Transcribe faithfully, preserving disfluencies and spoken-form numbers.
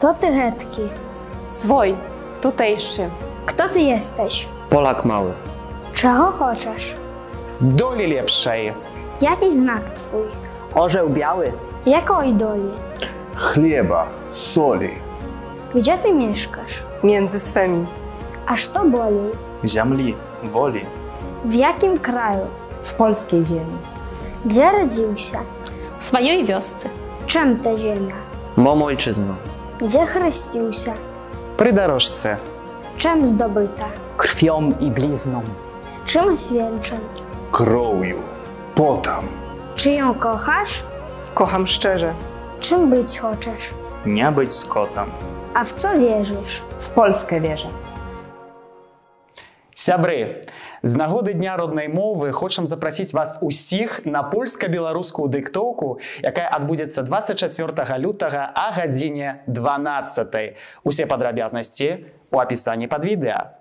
Kto ty getki? Swój, tutejszy. Kto ty jesteś? Polak mały. Czego chcesz? Doli lepszej. Jaki znak twój? Orzeł biały. Jakiej doli? Chleba, soli. Gdzie ty mieszkasz? Między swymi. Aż to boli? Земли, воли. W jakim kraju? W polskiej ziemi. Gdzie rodziłся? W swojej wiosce. Czym ta ziemia? Mą ojczyzną. Gdzie chryściłся? Przy dorożce. Czym zdobyta? Krwią i blizną. Czym święczeń? Кров'ю, потом. Czy ją kochasz? Kocham szczerze. Czym być chcesz? Не быть скотом. A w co wierzysz? W Polskę wierzę. Сябры, з нагоды Дня роднай мовы хочам запрасіць вас усіх на польска-беларускую дыктоўку, якая адбудзецца двадцать чацвёртага лютага а гадзіне дванаццатай. Усе падрабязнасці ў апісанні пад відэа.